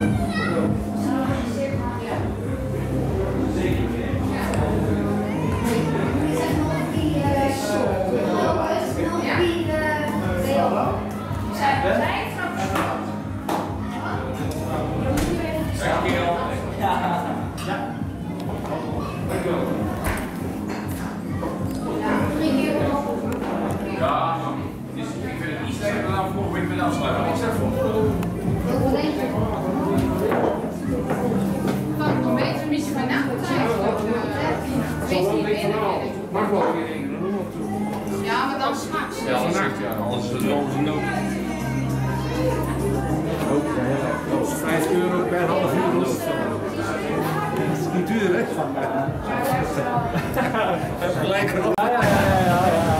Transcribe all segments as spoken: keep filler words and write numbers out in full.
Ja, maar dan s'nachts. Ja, dan nacht, ja. Anders is het wel een nood. Dat is vijf euro per half uur nood. Dat is niet duur, hè? Dat is gelijk erop. Ja, ja, ja, ja, ja.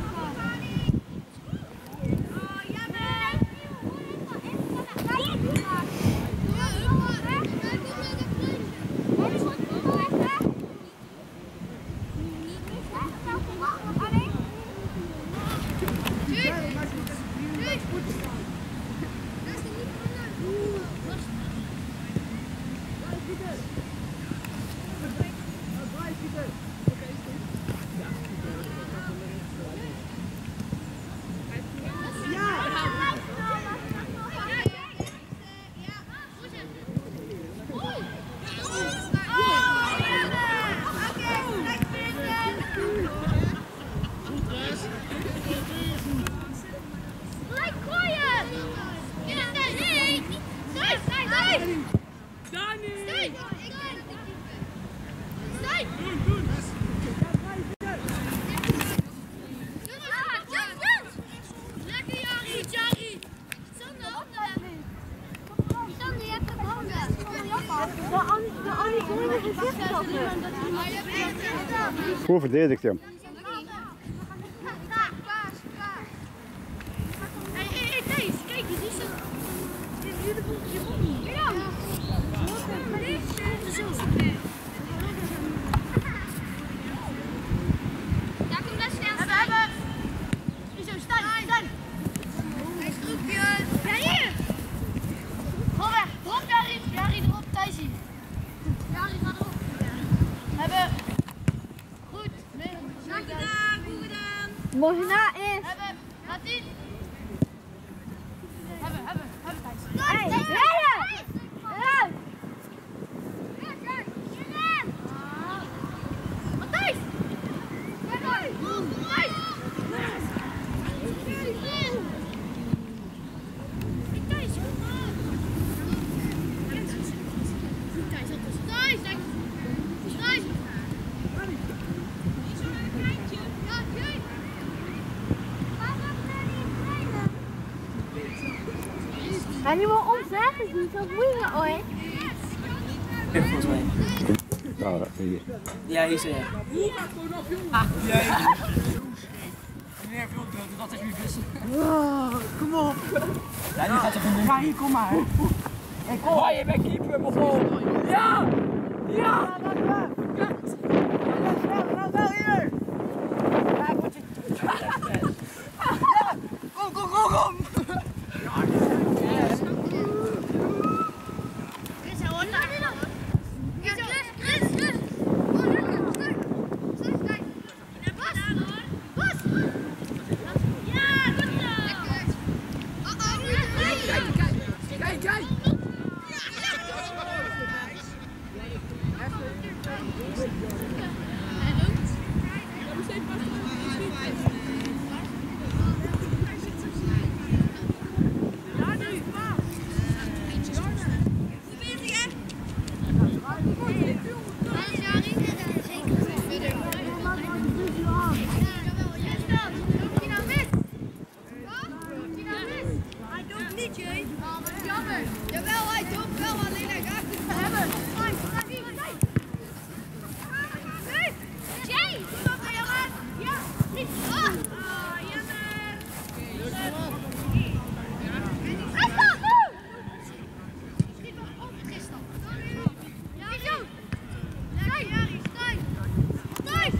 Ja. Goed verdedigd, Jim. Hé, hé, hé, Thijs, kijk, je ziet zo. Je komt niet. Ja. Ja, kom daar snel. Hebben, hebben. Zo, staan, staan. Hij is groepje. Ja, hier. Kom weg. Drop, Jari. Jari, erop, Thijs hier. Jari, ga erop. Hebben. Goed. Nee, goed gedaan, goed gedaan. Mooi na is. Hebben, laat zien. Hebben, hebben, hebben, Thijs. Hey, rijden! Ruim! Matthijs! Matthijs! Matthijs! Thijs, kom maar! Thijs, Thijs! Thijs! Niet zo'n kleintje! Ja, kijk! Ga niet wel omzeggen, het is niet zo moeilijk hoor. Ja, volgens mij. Ja, hier. Ja, hier zo ja. Ah, jij. Meneer Vlot, dat is nu vissen. Oh, kom op. Ja, nu gaat ze van doen. Ja, hier, kom maar. Hey, kom. Oh, je bent keeper, mijn bal. Ja! Ja! Ja, nou wel hier. Ja, moet je... Kom, kom, kom, kom. Jawel, hij doet wel, alleen hij raakt het te hebben. Jay! Ja, niet. Ah, jammer. Afstand, nu! Schiet nog op, Tristan. Ja, zo. Lekker, Jari, stijf. Stijf!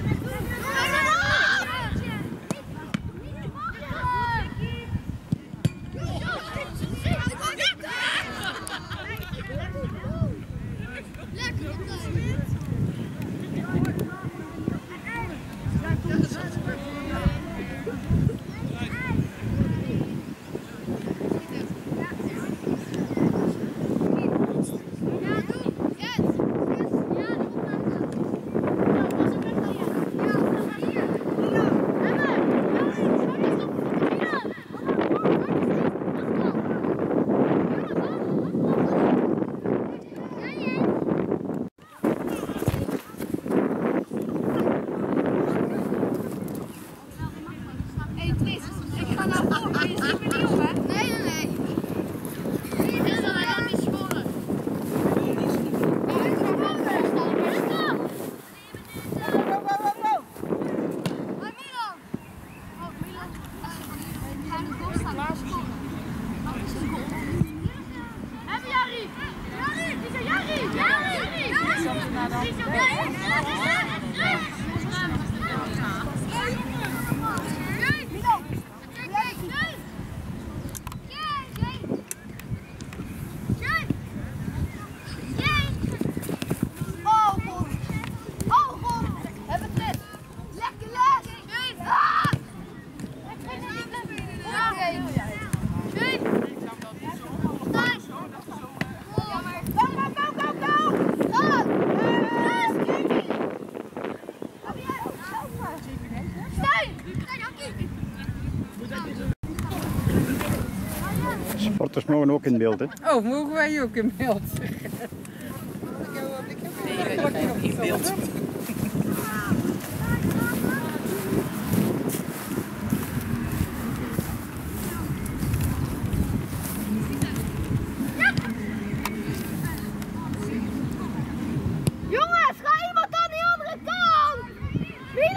Sporters mogen ook in beeld, hè? Oh, mogen wij ook in beeld? In beeld. Jongens, ga iemand aan die andere kant! Wie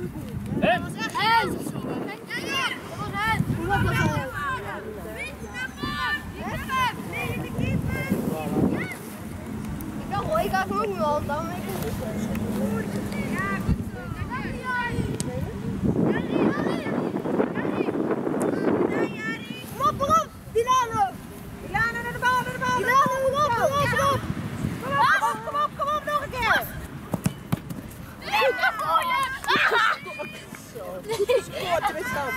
Dat was echt hen! Dat was hen! Hoe was dat? Ik dacht, oh, ik ga hem ook niet wel, dan weet ik het. Kom op, kom op! Dilano! Dilano naar de bal, naar de bal! Dilano, kom op, kom op, kom op! Kom op, kom op, kom op, nog een keer! Nee, dat voor je! Scoort, Tristan.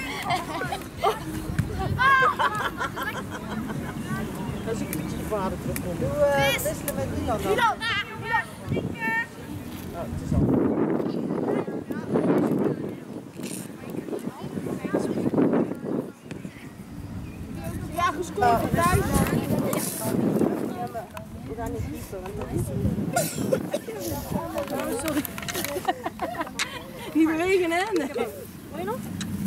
Dan zie ik niet je vader terugkomen. Doe uh, wisselen met Milan dan. Milan! Oh, het is al. Ja, gescoord voor thuis. We gaan niet kiezen, want dat is... Oh, sorry. Niet bewegen, hè? Nee. Wil je nog?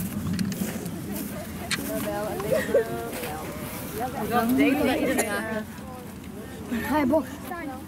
Dat denk ik dat iedereen aan. Ga je box.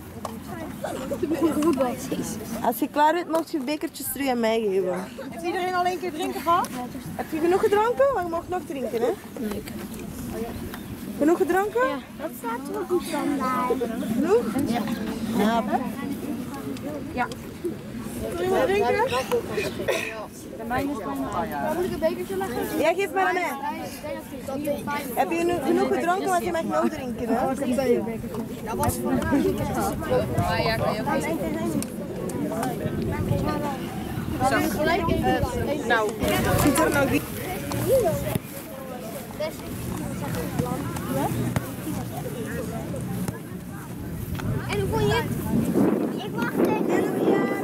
Als je klaar bent, mag je bekertjes terug aan mij geven. Heeft iedereen al één keer drinken gehad? Heb je genoeg gedronken? Maar je mag nog drinken, hè? Nee. Genoeg gedronken? Ja. Dat staat er ook goed vandaag. Genoeg? Ja. Ja. Ja. Wil je wat drinken? Waar moet ik een bekertje leggen? Ja, geef maar aan mij. Heb je genoeg, genoeg gedronken, want je mag nog drinken, hè? Dat was voor Ah ja, kan je ook niet. Nou, ziet er nog niet. En hoe vond je het? Ik wacht tegen elf jaar.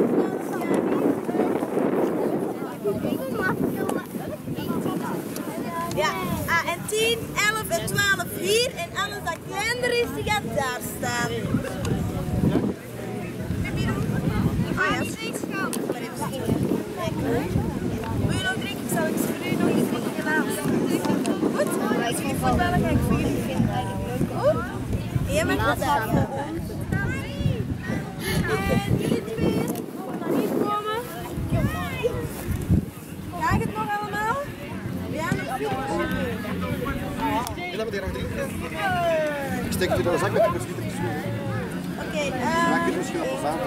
Ja, ah, en tien, elf en twaalf hier en alles dat kleiner is, die gaat daar staan. Ah ja, steeds gaan. Maar even zien. Wil je nog drinken? Zal ik voor u nog iets drinken laten? Goed? Ja, ik vind voetballen ga ik voor jullie vinden eigenlijk leuk. Goed? Je mag dat daar. En die twee. Kom maar niet komen. Krijg het nog allemaal? Ja, nog veel. En dan moet je nog drinken. Ik steek het in de zak met de misschien te sturen. Oké, Maak je eh. misschien op zaken.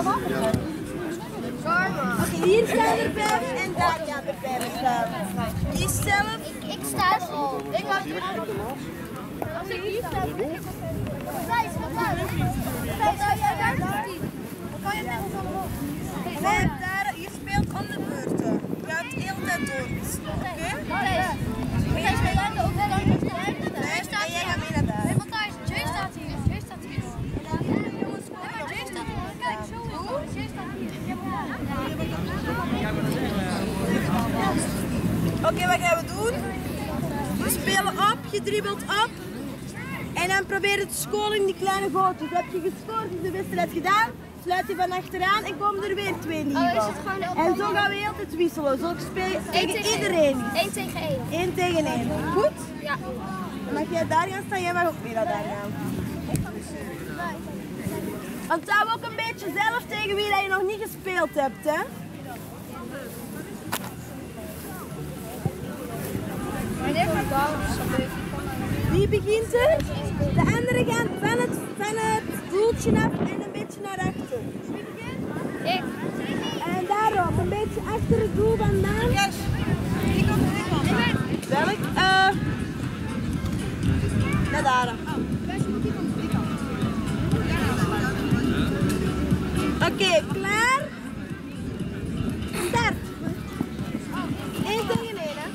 Oké, hier staan er vijf en daar gaan er vijf staan. Die zelf. Ik sta zo. Ik wacht hier. Als ik hier sta, dan Thijs, wat thuis. Thijs, zou jij daar staan? Dan kan je met ons allemaal. Vijf daar, je speelt aan de beurten. Je gaat de hele tijd door. Oké? Thijs, ben jij ook wel aan het staan? Thijs, en jij gaat mee naar daar. Nee, want Thijs, Jay staat hier. Jay staat hier. Jay staat hier. Kijk, zo. Jay staat hier. Oké, okay, wat gaan we doen? We spelen op, je dribbelt op. En dan probeer je te scoren in die kleine gootjes. Heb je gescoord, is de wedstrijd gedaan. Sluit je van achteraan en komen er weer twee nieuwe. En zo gaan we heel tijd wisselen. Zo speel je tegen iedereen. één tegen één. Eén tegen één. Goed? Ja. Dan mag jij daar gaan staan, jij mag ook weer naar daar gaan. Onthoud ook een beetje zelf tegen wie dat je nog niet gespeeld hebt, hè? Wie begint er? De anderen gaan van het, van het doeltje af en een beetje naar achter. Ik. En daarop, een beetje achter het doel vandaan. Yes. Die komt er niet van. Welk? Uh, naar daar. Oké, okay, klaar? Start. Eén tegen één, hè?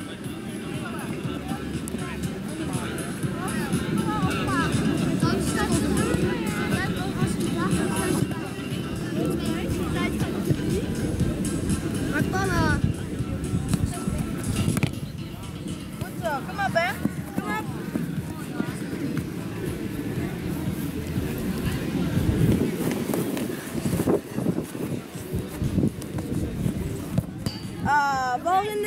Maak ballen. Goed zo, kom op hè. Kom op. Ah, volgende.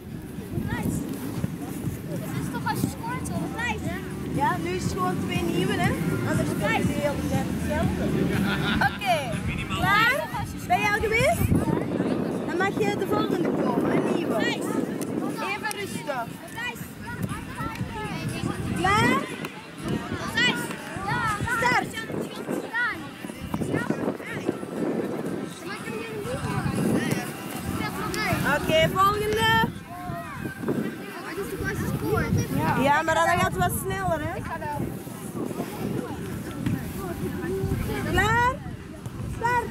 Het is toch als je scoort toch? Ja, nu is het gewoon twee nieuwe hè. Anders speel je de hele tijd hetzelfde. Oké, okay. Klaar? Ben je al geweest? Dan mag je de volgende Oké, volgende. Ja, maar dan gaat het wat sneller, hè? Klaar? Start!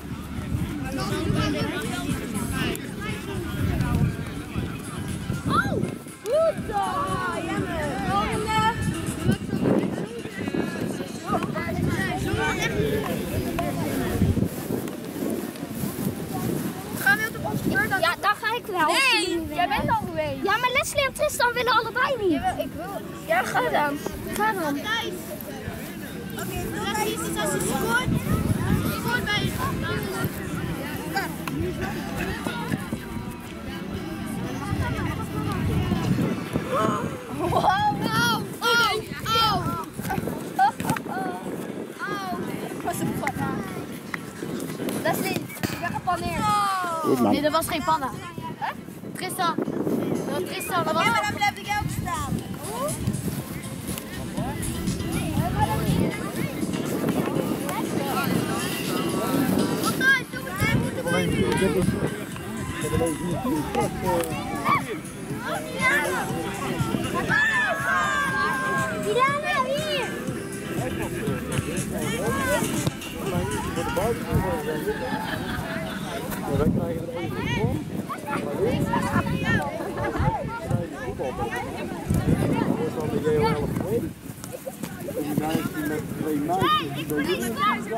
Oh! Goed zo! Jammer! Volgende! Gaan we op onze beurt? Ja, dan ga ik wel. Nee, jij bent al geweest. Ja, maar Leslie en Tristan willen allebei niet. Ja, ik wil. Ja, ga dan. Ga dan. Oké, Leslie is het als je scoort. Scoort bij je. Wow, nou! Oh, oh! Oh! Was een panna. Leslie, ik ben gepaneerd. Goed man. Nee, dat was geen panna. Huh? Tristan. Dat was Tristan. Dat was... Ja, maar dan blijf ik ook staan. Diana, hier! Wij krijgen er even voor. Dan de J O elf twee. Die meisjes met twee meisjes die bij jullie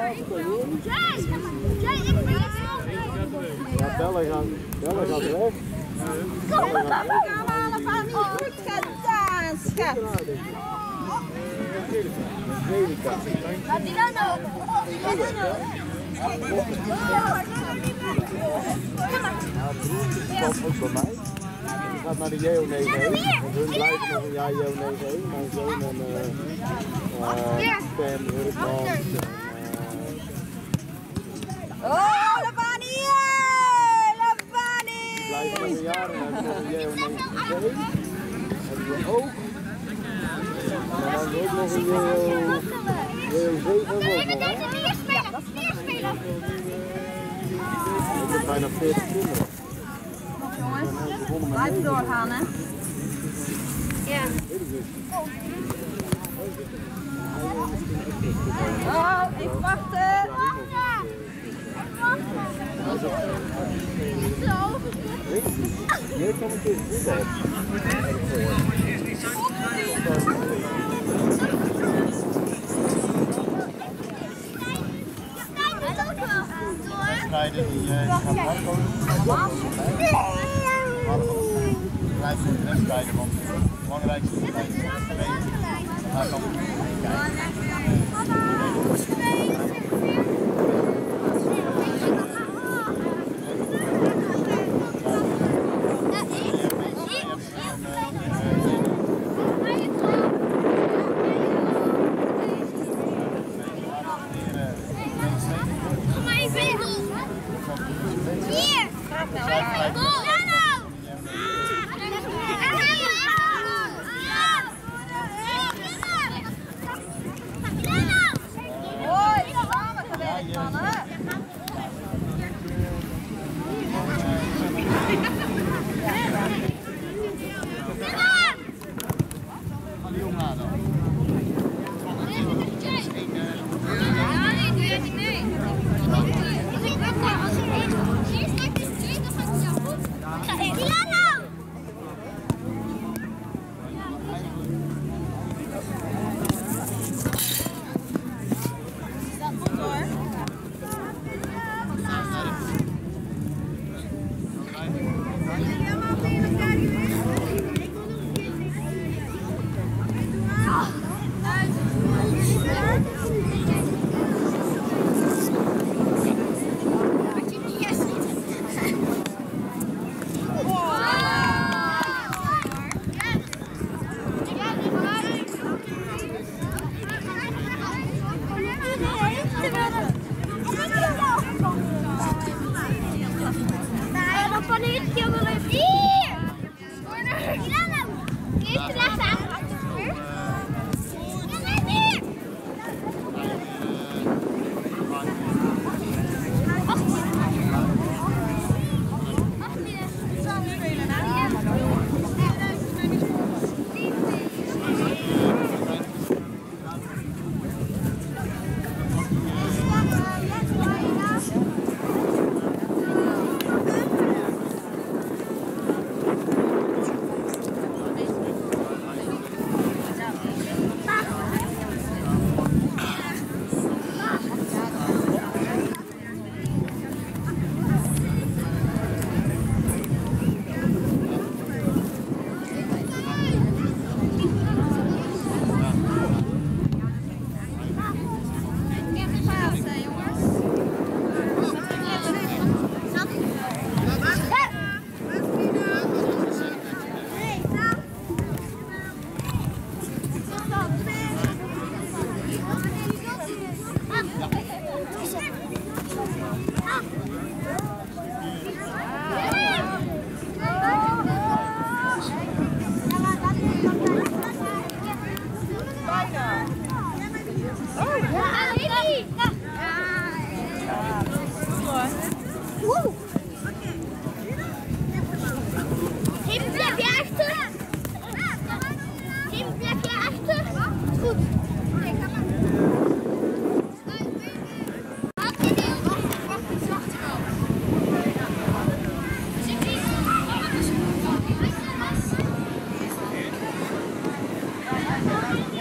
ja, Belle gaat, Belle gaat weg. Kom maar, papa. Gaan we allemaal niet goed gedaan, schat. Laat die dan ook. Dat komt ook bij mij. Die gaat naar de J O negen één. Want hun blijven nog een jaar J O negen één. Mijn zoon en uh, uh, Pam, Hurkman. Oh, Labani! Labani! Die blijven nog een jaar en hebben nog een J O negen twee. Hebben we ook. En dan ook nog een J O zeven. We hebben deze vier spelen. Vier spelen. Ik heb bijna veertig kinderen. Jongens, blijf doorgaan, hè? Ja. Oh, even wachten. Hier kom ik eens goed uit. Wedstrijden die uh, gaan uitkomen. Blijf voor de wedstrijden, want het belangrijkste is dat je weet. Daar kan ik Ja.